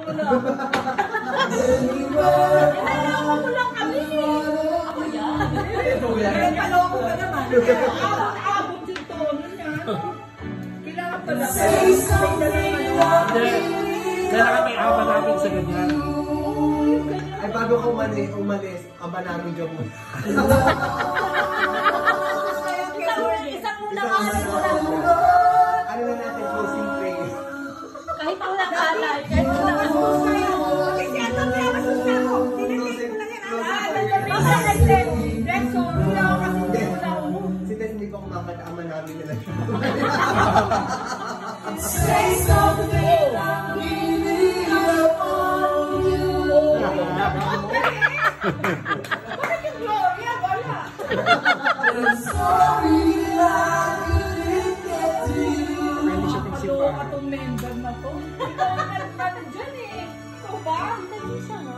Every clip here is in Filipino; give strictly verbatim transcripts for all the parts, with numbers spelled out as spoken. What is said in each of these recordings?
mo na. Kailangan mo lang kami. Ako yan. Kaya paloko ka naman. Abot yung tono niya. Kailangan pala. Kailangan may ama namin sa ganyan. Ay, bago ka umalis, umalis, ama namin dyan mo. Isang muna ka. Ano na natin, closing prayer. Kahit wala ka alay. Kahit wala ka alay. Kasi ano ba yung masusa ko? Tinitake ko lang yan. Baka nag-test. Rex, sorry lang ako kasi hindi ko lang mo. Si Tess, hindi ko kumakata, ama namin nila. Say something. Bakit yung Gloria? Wala. I'm sorry I didn't get to you. Maloka tong member na to. Ikaw ang nagpano dyan eh. Ikaw ba? Hindi siya nga.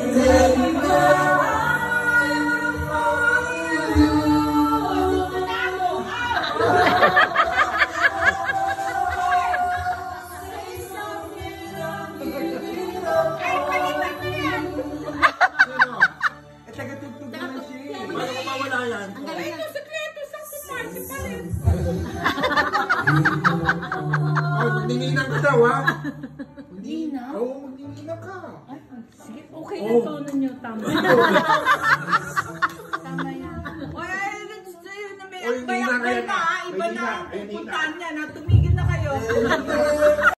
Magninginan ka daw, ha? Hindi na? Oo, magninginan ka. Sige, okay na tono niyo. Tama. Tama yan. Oy, sa'yo na may akbay-akbay na. Iba na ang pupuntahan niya na. Tumigil na kayo.